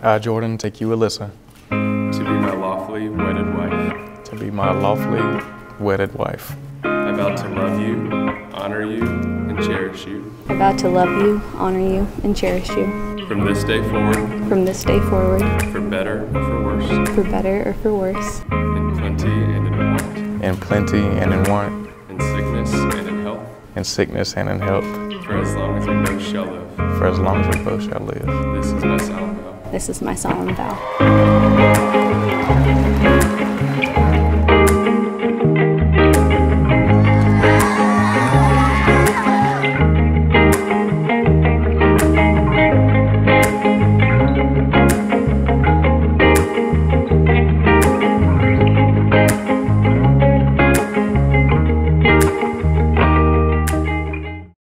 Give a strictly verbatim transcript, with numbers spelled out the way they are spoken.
I, Jordan, take you, Alyssa, to be my lawfully wedded wife. to be my lawfully wedded wife. I vow to love you, honor you, and cherish you. I vow to love you, honor you, and cherish you. From this day forward, From this day forward, for better or for worse, for better or for worse, in plenty and in want, In plenty and in want, in sickness and in health, in sickness and in health, for as long as we both shall live. for as long as we both shall live. This is my solemn vow. this is my solemn vow.